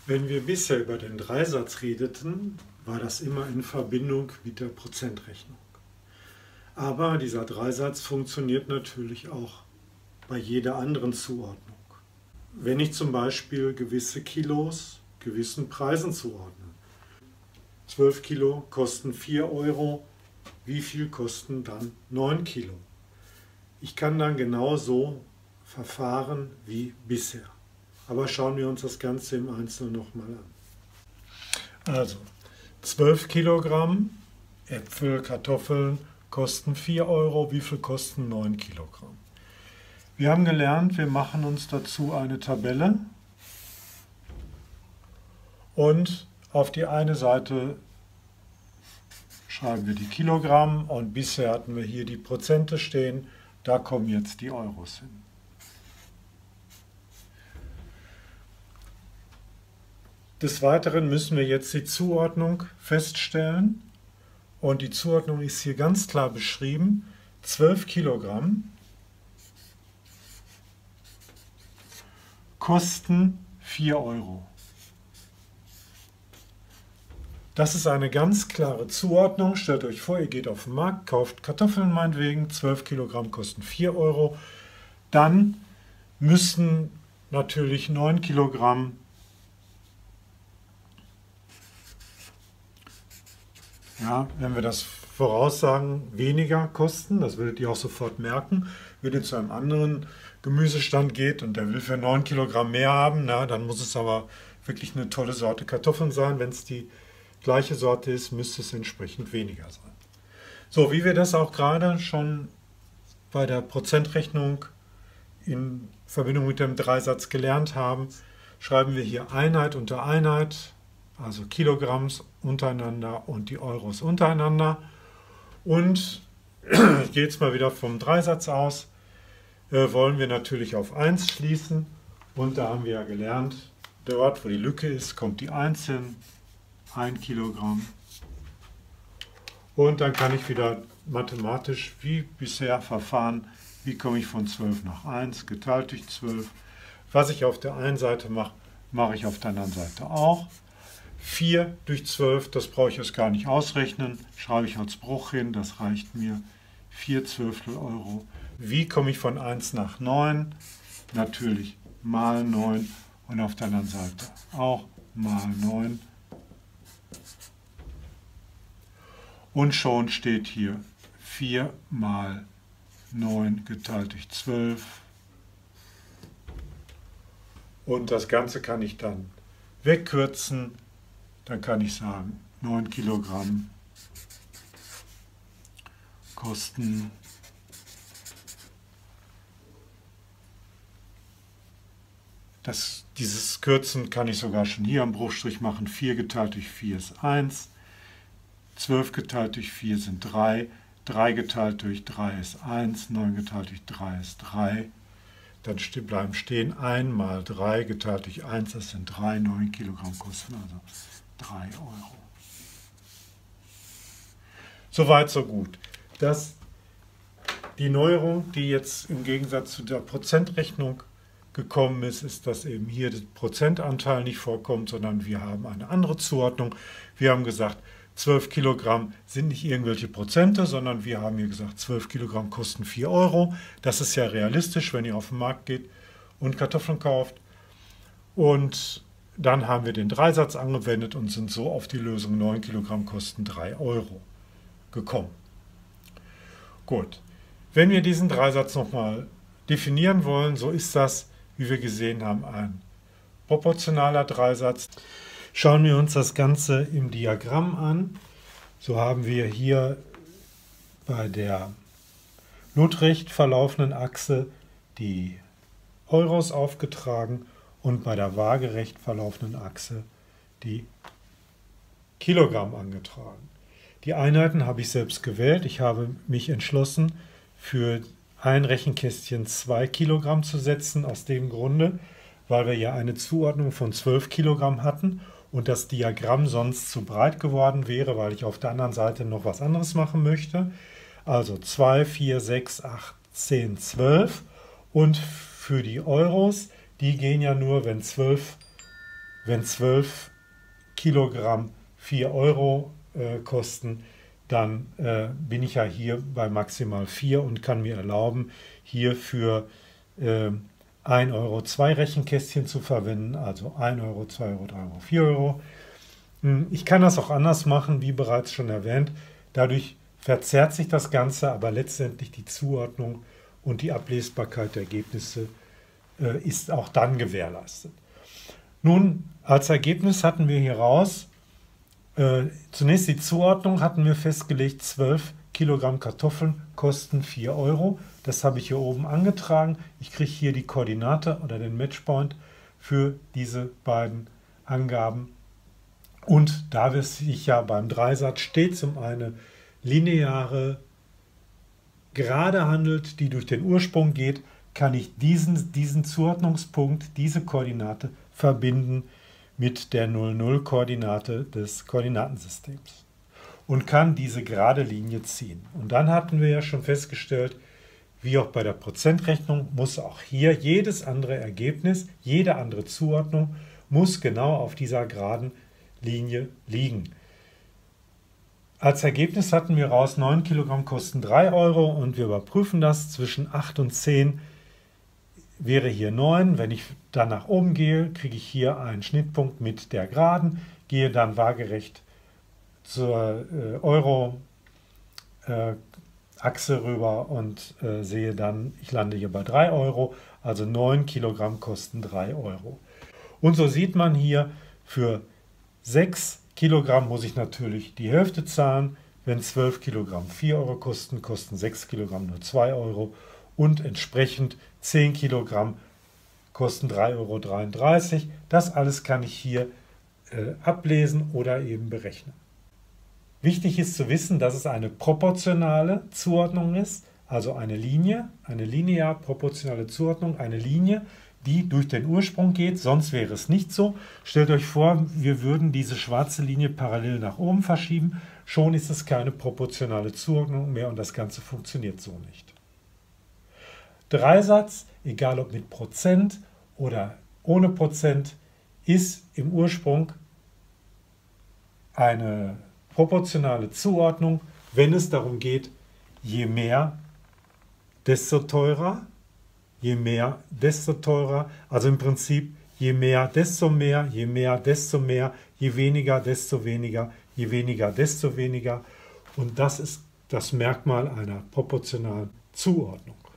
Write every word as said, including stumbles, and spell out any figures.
Wenn wir bisher über den Dreisatz redeten, war das immer in Verbindung mit der Prozentrechnung. Aber dieser Dreisatz funktioniert natürlich auch bei jeder anderen Zuordnung. Wenn ich zum Beispiel gewisse Kilos gewissen Preisen zuordne. zwölf Kilo kosten vier Euro, wie viel kosten dann neun Kilo? Ich kann dann genauso verfahren wie bisher. Aber schauen wir uns das Ganze im Einzelnen nochmal an. Also, zwölf Kilogramm Äpfel, Kartoffeln kosten vier Euro. Wie viel kosten neun Kilogramm? Wir haben gelernt, wir machen uns dazu eine Tabelle und auf die eine Seite schreiben wir die Kilogramm und bisher hatten wir hier die Prozente stehen. Da kommen jetzt die Euros hin. Des Weiteren müssen wir jetzt die Zuordnung feststellen und die Zuordnung ist hier ganz klar beschrieben. zwölf Kilogramm kosten vier Euro. Das ist eine ganz klare Zuordnung. Stellt euch vor, ihr geht auf den Markt, kauft Kartoffeln meinetwegen, zwölf Kilogramm kosten vier Euro. Dann müssen natürlich neun Kilogramm Ja, wenn wir das voraussagen, weniger kosten, das werdet ihr auch sofort merken. Wenn ihr zu einem anderen Gemüsestand geht und der will für neun Kilogramm mehr haben, na, dann muss es aber wirklich eine tolle Sorte Kartoffeln sein. Wenn es die gleiche Sorte ist, müsste es entsprechend weniger sein. So, wie wir das auch gerade schon bei der Prozentrechnung in Verbindung mit dem Dreisatz gelernt haben, schreiben wir hier Einheit unter Einheit, also Kilogramms untereinander und die Euros untereinander. Und ich gehe jetzt mal wieder vom Dreisatz aus, äh, wollen wir natürlich auf eins schließen. Und da haben wir ja gelernt, dort wo die Lücke ist, kommt die eins hin, ein Kilogramm. Und dann kann ich wieder mathematisch wie bisher verfahren, wie komme ich von zwölf nach eins, geteilt durch zwölf. Was ich auf der einen Seite mache, mache ich auf der anderen Seite auch. vier durch zwölf, das brauche ich jetzt gar nicht ausrechnen, schreibe ich als Bruch hin, das reicht mir, vier Zwölftel Euro. Wie komme ich von eins nach neun? Natürlich mal neun und auf der anderen Seite auch mal neun. Und schon steht hier vier mal neun geteilt durch zwölf. Und das Ganze kann ich dann wegkürzen. Dann kann ich sagen, neun Kilogramm kosten das, dieses Kürzen kann ich sogar schon hier am Bruchstrich machen. vier geteilt durch vier ist eins, zwölf geteilt durch vier sind drei, drei geteilt durch drei ist eins, neun geteilt durch drei ist drei. Dann bleiben stehen eins mal drei geteilt durch eins, das sind drei, neun Kilogramm kosten also drei Euro. Soweit, so gut. Das, die Neuerung, die jetzt im Gegensatz zu der Prozentrechnung gekommen ist, ist, dass eben hier der Prozentanteil nicht vorkommt, sondern wir haben eine andere Zuordnung. Wir haben gesagt, zwölf Kilogramm sind nicht irgendwelche Prozente, sondern wir haben hier gesagt, zwölf Kilogramm kosten vier Euro. Das ist ja realistisch, wenn ihr auf den Markt geht und Kartoffeln kauft. Und dann haben wir den Dreisatz angewendet und sind so auf die Lösung neun Kilogramm kosten drei Euro gekommen. Gut, wenn wir diesen Dreisatz nochmal definieren wollen, so ist das, wie wir gesehen haben, ein proportionaler Dreisatz. Schauen wir uns das Ganze im Diagramm an. So haben wir hier bei der lotrecht verlaufenden Achse die Euros aufgetragen und bei der waagerecht verlaufenden Achse die Kilogramm angetragen. Die Einheiten habe ich selbst gewählt. Ich habe mich entschlossen, für ein Rechenkästchen zwei Kilogramm zu setzen, aus dem Grunde, weil wir ja eine Zuordnung von zwölf Kilogramm hatten und das Diagramm sonst zu breit geworden wäre, weil ich auf der anderen Seite noch was anderes machen möchte. Also zwei, vier, sechs, acht, zehn, zwölf und für die Euros, die gehen ja nur, wenn zwölf wenn zwölf Kilogramm vier Euro äh, kosten, dann äh, bin ich ja hier bei maximal vier und kann mir erlauben, hier für äh, ein Euro zwei Rechenkästchen zu verwenden, also ein Euro, zwei Euro, drei Euro, vier Euro. Ich kann das auch anders machen, wie bereits schon erwähnt. Dadurch verzerrt sich das Ganze, aber letztendlich die Zuordnung und die Ablesbarkeit der Ergebnisse äh, ist auch dann gewährleistet. Nun, als Ergebnis hatten wir hier raus, äh, zunächst die Zuordnung hatten wir festgelegt, zwölf Kilogramm Kartoffeln kosten vier Euro. Das habe ich hier oben angetragen. Ich kriege hier die Koordinate oder den Matchpoint für diese beiden Angaben. Und da es sich ja beim Dreisatz stets um eine lineare Gerade handelt, die durch den Ursprung geht, kann ich diesen, diesen Zuordnungspunkt, diese Koordinate verbinden mit der null null Koordinate des Koordinatensystems und kann diese gerade Linie ziehen. Und dann hatten wir ja schon festgestellt, wie auch bei der Prozentrechnung muss auch hier jedes andere Ergebnis, jede andere Zuordnung muss genau auf dieser geraden Linie liegen. Als Ergebnis hatten wir raus, neun Kilogramm kosten drei Euro und wir überprüfen das. Zwischen acht und zehn wäre hier neun. Wenn ich dann nach oben gehe, kriege ich hier einen Schnittpunkt mit der Geraden, gehe dann waagerecht zur äh, Euro-Achse äh, rüber und äh, sehe dann, ich lande hier bei drei Euro, also neun Kilogramm kosten drei Euro. Und so sieht man hier, für sechs Kilogramm muss ich natürlich die Hälfte zahlen. Wenn zwölf Kilogramm vier Euro kosten, kosten sechs Kilogramm nur zwei Euro. Und entsprechend zehn Kilogramm kosten drei Euro dreiunddreißig. Das alles kann ich hier äh, ablesen oder eben berechnen. Wichtig ist zu wissen, dass es eine proportionale Zuordnung ist, also eine Linie, eine linear proportionale Zuordnung, eine Linie, die durch den Ursprung geht, sonst wäre es nicht so. Stellt euch vor, wir würden diese schwarze Linie parallel nach oben verschieben, schon ist es keine proportionale Zuordnung mehr und das Ganze funktioniert so nicht. Dreisatz, egal ob mit Prozent oder ohne Prozent, ist im Ursprung eine proportionale Zuordnung, wenn es darum geht, je mehr, desto teurer, je mehr, desto teurer, also im Prinzip je mehr, desto mehr, je mehr, desto mehr, je weniger, desto weniger, je weniger, desto weniger. Und das ist das Merkmal einer proportionalen Zuordnung.